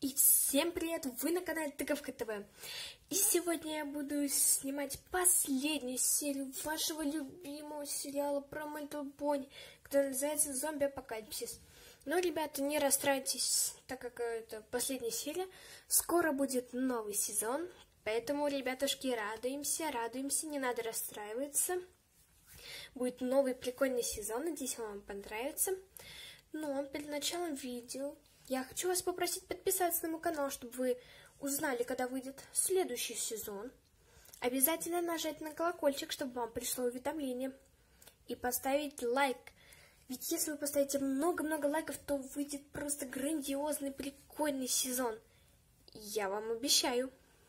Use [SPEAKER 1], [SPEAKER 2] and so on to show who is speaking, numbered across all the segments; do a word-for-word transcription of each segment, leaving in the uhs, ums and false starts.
[SPEAKER 1] И всем привет! Вы на канале Тыковка ТВ. И сегодня я буду снимать последнюю серию вашего любимого сериала про My Little Pony, который называется «Зомби-апокалипсис». Но, ребята, не расстраивайтесь, так как это последняя серия. Скоро будет новый сезон, поэтому, ребятушки, радуемся, радуемся, не надо расстраиваться. Будет новый прикольный сезон, надеюсь, вам понравится. Но перед началом видео я хочу вас попросить подписаться на мой канал, чтобы вы узнали, когда выйдет следующий сезон. Обязательно нажать на колокольчик, чтобы вам пришло уведомление. И поставить лайк. Ведь если вы поставите много-много лайков, то выйдет просто грандиозный, прикольный сезон. Я вам обещаю.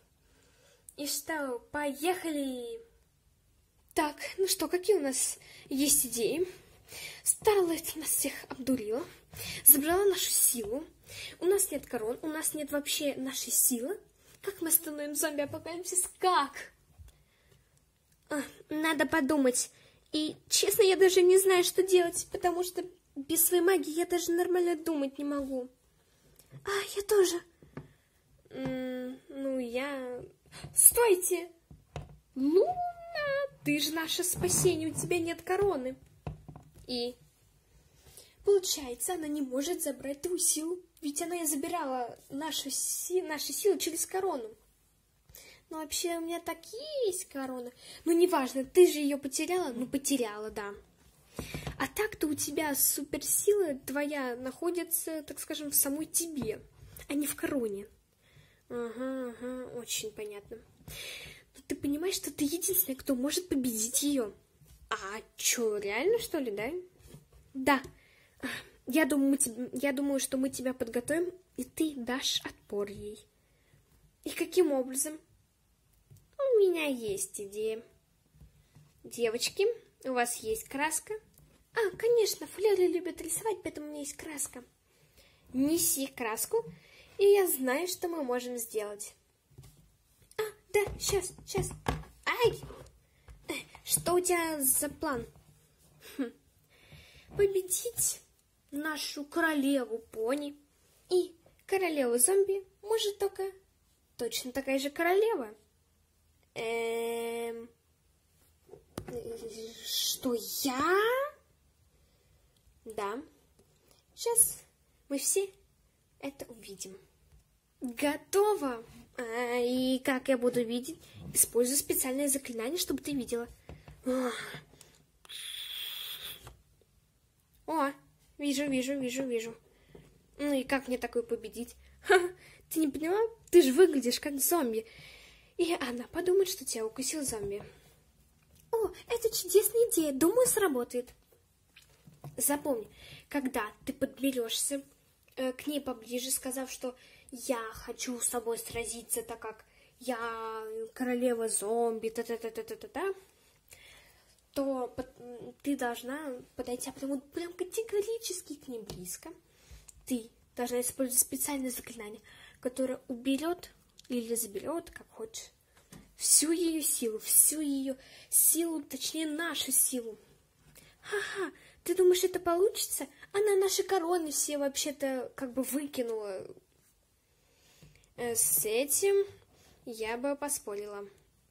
[SPEAKER 1] И что, поехали! Так, ну что, какие у нас есть идеи? Старлайт нас всех обдурила, забрала нашу силу. У нас нет корон, у нас нет вообще нашей силы. Как мы остановим зомби-апокалипсис? Как? А, надо подумать. И, честно, я даже не знаю, что делать, потому что без своей магии я даже нормально думать не могу. А, я тоже. М-м, ну, я... Стойте! Луна, ты же наше спасение, у тебя нет короны. И получается, она не может забрать твою силу, ведь она и забирала нашу си наши силы через корону. Но вообще у меня так есть корона. Ну, неважно, ты же ее потеряла? Ну, потеряла, да. А так-то у тебя суперсила твоя находится, так скажем, в самой тебе, а не в короне. Ага, ага, очень понятно. Но ты понимаешь, что ты единственная, кто может победить ее. А чё, реально, что ли, да? Да. Я думаю, мы тебе, я думаю, что мы тебя подготовим, и ты дашь отпор ей. И каким образом? У меня есть идея. Девочки, у вас есть краска? А, конечно, Флёри любит рисовать, поэтому у меня есть краска. Неси краску, и я знаю, что мы можем сделать. А, да, сейчас, сейчас. Ай! Что у тебя за план? Хм. Победить нашу королеву пони и королеву зомби может только точно такая же королева. Эм... Что, я? Да. Сейчас мы все это увидим. Готово. А, и как я буду видеть? Использую специальное заклинание, чтобы ты видела. О, вижу, вижу, вижу, вижу. Ну и как мне такое победить? Ха-ха, ты не поняла? Ты же выглядишь как зомби. И она подумает, что тебя укусил зомби. О, это чудесная идея. Думаю, сработает. Запомни, когда ты подберешься э, к ней поближе, сказав, что я хочу с собой сразиться, так как я королева зомби, та-та-та-та-та-та, то ты должна подойти прям, прям категорически к ней близко. Ты должна использовать специальное заклинание, которое уберет или заберет, как хочешь, всю ее силу, всю ее силу, точнее нашу силу. Ха-ха, ты думаешь, это получится? Она наши короны все вообще-то как бы выкинула. С этим я бы поспорила.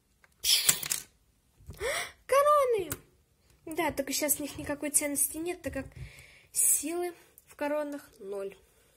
[SPEAKER 1] Короны! Да, только сейчас у них никакой ценности нет, так как силы в коронах ноль.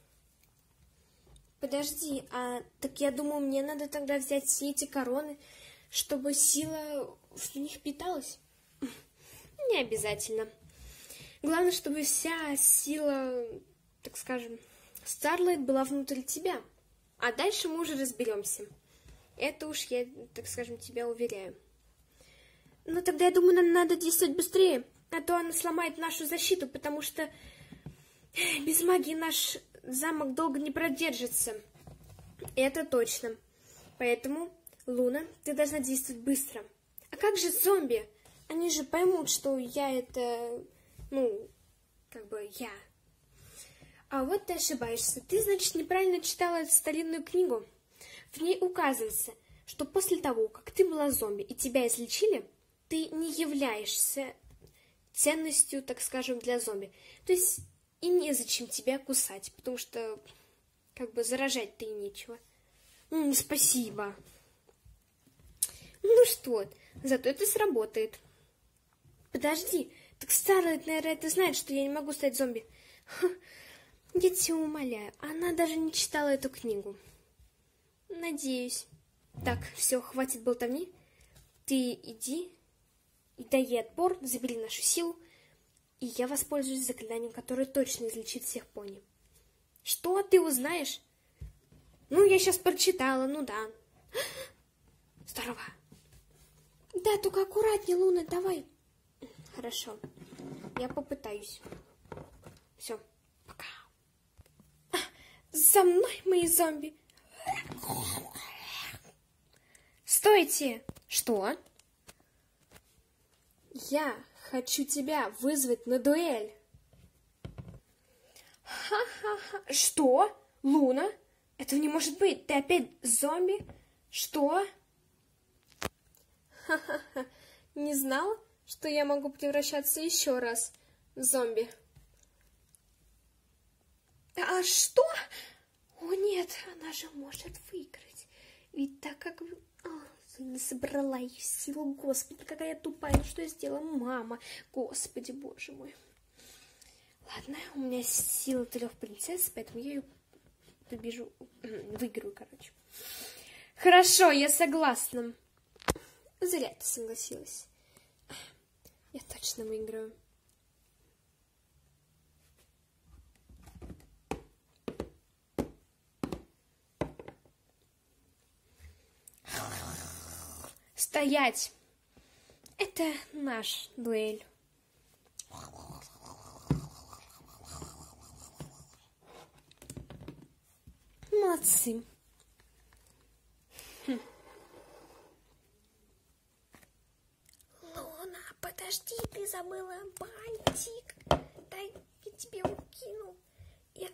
[SPEAKER 1] Подожди, а так я думаю, мне надо тогда взять все эти короны, чтобы сила в них питалась? Не обязательно. Главное, чтобы вся сила, так скажем, Старлайт была внутри тебя. А дальше мы уже разберемся. Это уж я, так скажем, тебя уверяю. Ну, тогда, я думаю, нам надо действовать быстрее, а то она сломает нашу защиту, потому что без магии наш замок долго не продержится. Это точно. Поэтому, Луна, ты должна действовать быстро. А как же зомби? Они же поймут, что я это, ну, как бы я. А вот ты ошибаешься. Ты, значит, неправильно читала эту старинную книгу. В ней указывается, что после того, как ты была зомби и тебя излечили, ты не являешься ценностью, так скажем, для зомби. То есть и незачем тебя кусать, потому что Как бы заражать-то и нечего. М, спасибо. Ну что, зато это сработает. Подожди, так Старлайт, наверное, это знает, что я не могу стать зомби. Ха, я тебя умоляю, она даже не читала эту книгу. Надеюсь. Так, все, хватит болтовни. Ты иди и дай ей отпор, забери нашу силу, и я воспользуюсь заклинанием, которое точно излечит всех пони. Что, ты узнаешь? Ну, я сейчас прочитала, ну да. Здорово. Да, только аккуратнее, Луна, давай. Хорошо, я попытаюсь. Все, пока. А, за мной, мои зомби. Стойте! Что? Я хочу тебя вызвать на дуэль. Ха-ха-ха. Что? Луна? Этого не может быть. Ты опять зомби? Что? Ха-ха-ха. Не знала, что я могу превращаться еще раз в зомби? А что? О нет, она же может выиграть. Ведь так как... О, я не собрала ей силу, господи, какая я тупая. Ну что я сделала? Мама, господи, боже мой. Ладно, у меня сила трех принцесс, поэтому я ее побежу, выиграю, короче. Хорошо, я согласна. Зря ты согласилась. Я точно выиграю. Стоять! Это наш дуэль. Молодцы. Хм. Луна, подожди, ты забыла бантик. Дай, я тебе его кину. Я...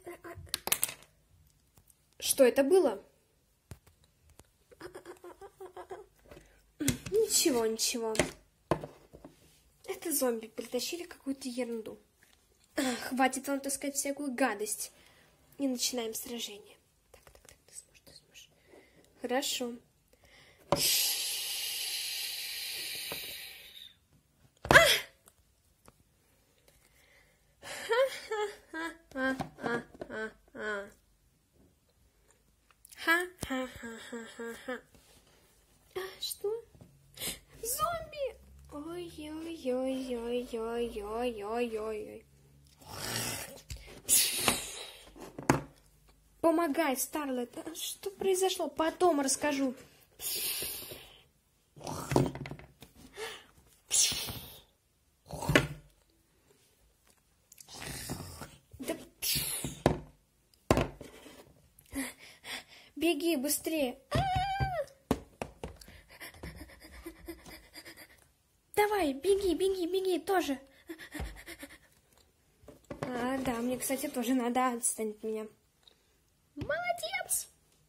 [SPEAKER 1] Что это было? Ничего, ничего. Это зомби притащили какую-то ерунду. Хватит вам таскать всякую гадость. И начинаем сражение. Так, так, так, ты сможешь, ты сможешь. Хорошо. Ха-ха-ха-ха-ха-ха. Ха-ха-ха-ха-ха-ха. А, что? Зомби! Ой-ой-ой-ой-ой-ой-ой-ой-ой. Помогай, Старлайт. А что произошло? Потом расскажу. Да... Беги быстрее. Давай, беги, беги, беги тоже. А, да, мне, кстати, тоже надо. Отстань от меня. Молодец!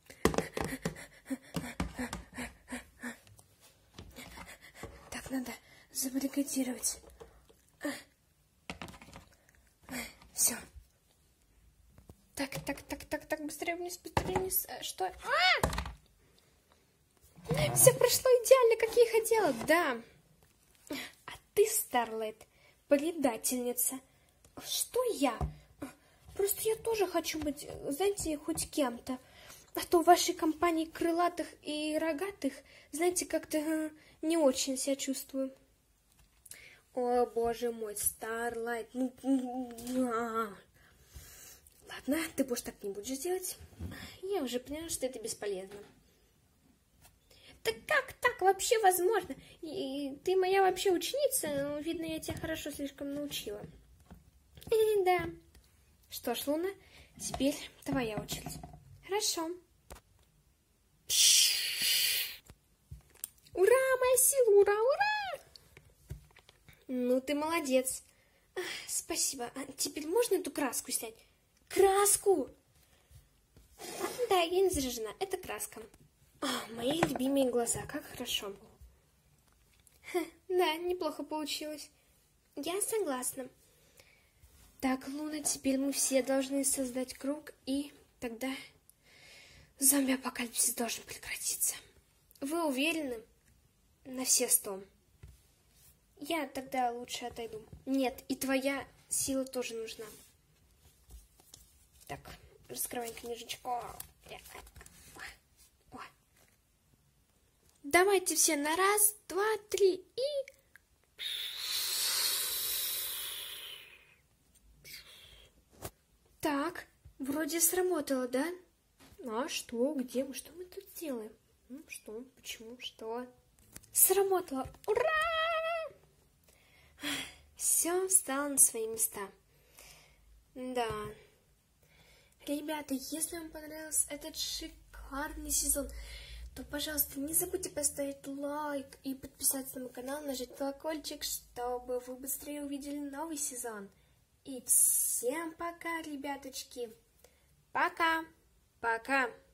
[SPEAKER 1] Так, надо забаррикадировать. Все. Так, так, так, так, так, быстрее вниз, быстрее вниз. Что? А! Все прошло идеально, как я и хотела. Да. А ты, Старлайт, предательница. Что я? Просто я тоже хочу быть, знаете, хоть кем-то. А то в вашей компании крылатых и рогатых, знаете, как-то не очень себя чувствую. О, боже мой, Старлайт. Ладно, ты больше так не будешь делать. Я уже поняла, что это бесполезно. Так как так вообще возможно? И ты моя вообще ученица, но, видно, я тебя хорошо слишком научила. И да. Что ж, Луна, теперь твоя очередь. Хорошо. Ура, моя сила, ура, ура! Ну, ты молодец. А, спасибо. А теперь можно эту краску снять? Краску! Да, я не заражена. Это краска. А, мои любимые глаза. Как хорошо. Ха, да, неплохо получилось. Я согласна. Так, Луна, теперь мы все должны создать круг, и тогда Зомби-апокалипсис должен прекратиться. Вы уверены? На все сто. Я тогда лучше отойду. Нет, и твоя сила тоже нужна. Так, раскрываем книжечку. О. Давайте все на раз, два, три и... Так, вроде сработало, да? А что, где мы, что мы тут делаем? Ну, что, почему, что? Сработало, ура! Все встало на свои места. Да. Ребята, если вам понравился этот шикарный сезон, то, пожалуйста, не забудьте поставить лайк и подписаться на мой канал, нажать колокольчик, чтобы вы быстрее увидели новый сезон. И всем пока, ребяточки. Пока. Пока.